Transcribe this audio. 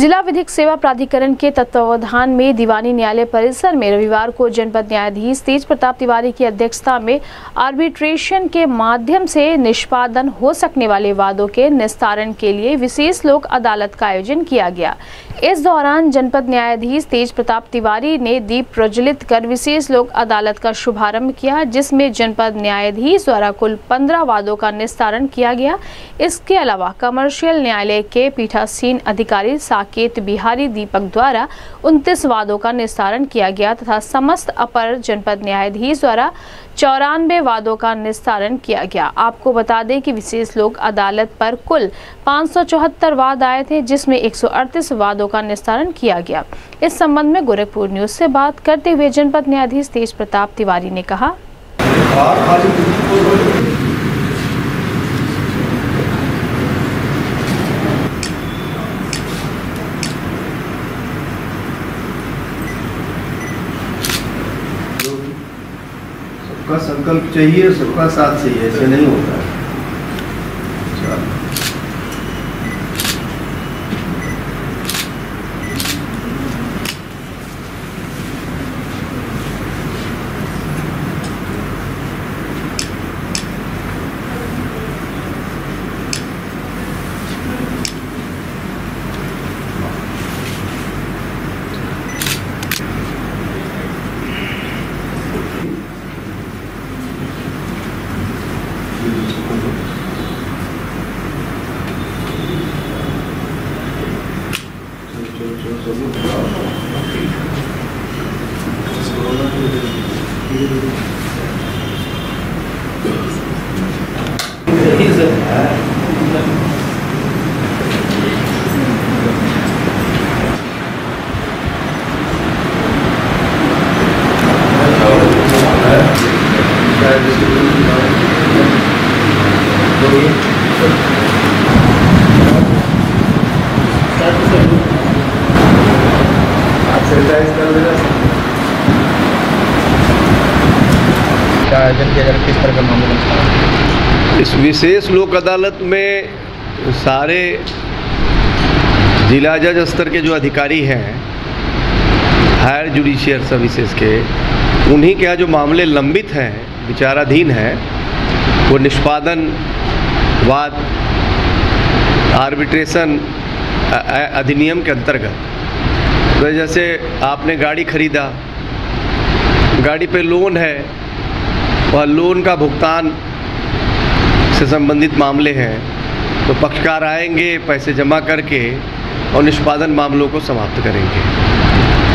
जिला विधिक सेवा प्राधिकरण के तत्वावधान में दीवानी न्यायालय परिसर में रविवार को जनपद न्यायाधीश तेज प्रताप तिवारी की अध्यक्षता में आर्बिट्रेशन के माध्यम से निष्पादन हो सकने वाले वादों के निस्तारण के लिए विशेष लोक अदालत का आयोजन किया गया। इस दौरान जनपद न्यायाधीश तेज प्रताप तिवारी ने दीप प्रज्वलित कर विशेष लोक अदालत का शुभारंभ किया, जिसमें जनपद न्यायाधीश द्वारा कुल 15 वादों का निस्तारण किया गया। इसके अलावा कमर्शियल न्यायालय के पीठासीन अधिकारी साकेत बिहारी दीपक द्वारा 29 वादों का निस्तारण किया गया तथा समस्त अपर जनपद न्यायाधीश द्वारा 94 वादों का निस्तारण किया गया। आपको बता दें कि विशेष लोक अदालत पर कुल 574 वाद आए थे, जिसमें 138 वादों का निस्तारण किया गया। इस संबंध में गोरखपुर न्यूज से बात करते हुए जनपद न्यायाधीश तेज प्रताप तिवारी ने कहा, सबका संकल्प चाहिए, सबका साथ चाहिए, ऐसे नहीं होता है। किस तरह का मामला? इस विशेष लोक अदालत में सारे जिला जज स्तर के जो अधिकारी हैं हायर जुडिशियल सर्विसेज के, उन्हीं के यहाँ जो मामले लंबित हैं, विचाराधीन हैं, वो निष्पादन वाद आर्बिट्रेशन अधिनियम के अंतर्गत, तो जैसे आपने गाड़ी खरीदा, गाड़ी पे लोन है और लोन का भुगतान से संबंधित मामले हैं, तो पक्षकार आएंगे, पैसे जमा करके और निष्पादन मामलों को समाप्त करेंगे।